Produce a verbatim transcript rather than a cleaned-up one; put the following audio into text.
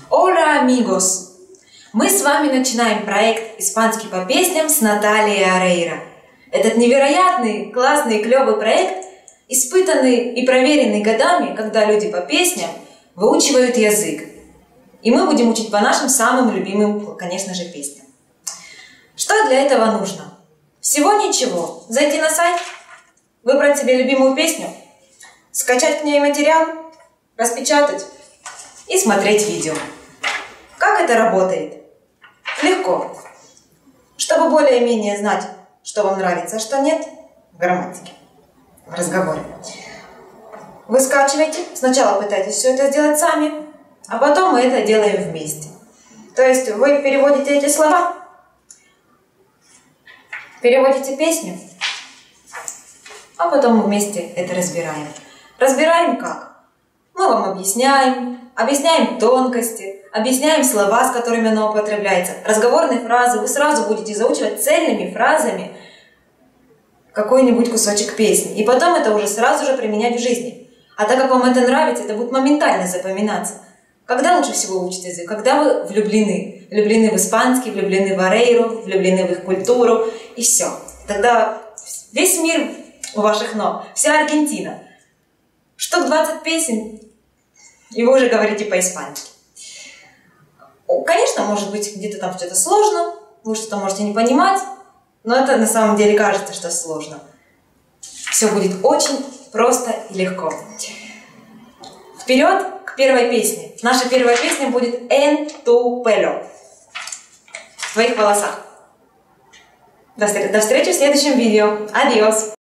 Hola, amigos! Мы с вами начинаем проект «Испанский по песням» с Натальей Орейро. Этот невероятный, классный, клевый проект, испытанный и проверенный годами, когда люди по песням выучивают язык. И мы будем учить по нашим самым любимым, конечно же, песням. Что для этого нужно? Всего ничего. Зайти на сайт, выбрать себе любимую песню, скачать к ней материал, распечатать и смотреть видео. Как это работает? Легко. Чтобы более-менее знать, что вам нравится, а что нет, в грамматике, в разговоре. Вы скачиваете, сначала пытаетесь все это сделать сами, а потом мы это делаем вместе. То есть вы переводите эти слова, переводите песню, а потом вместе это разбираем. Разбираем как? Мы вам объясняем, объясняем тонкости, объясняем слова, с которыми оно употребляется. Разговорные фразы. Вы сразу будете заучивать цельными фразами какой-нибудь кусочек песни. И потом это уже сразу же применять в жизни. А так как вам это нравится, это будет моментально запоминаться. Когда лучше всего учить язык? Когда вы влюблены. Влюблены в испанский, влюблены в Орейро, влюблены в их культуру. И все. Тогда весь мир у ваших ног. Вся Аргентина. Штук двадцать песен, и вы уже говорите по-испански. Конечно, может быть, где-то там что-то сложно, вы что-то можете не понимать, но это на самом деле кажется, что сложно. Все будет очень просто и легко. Вперед к первой песне. Наша первая песня будет «En tu pelo» в твоих волосах. До встречи в следующем видео. Адиос!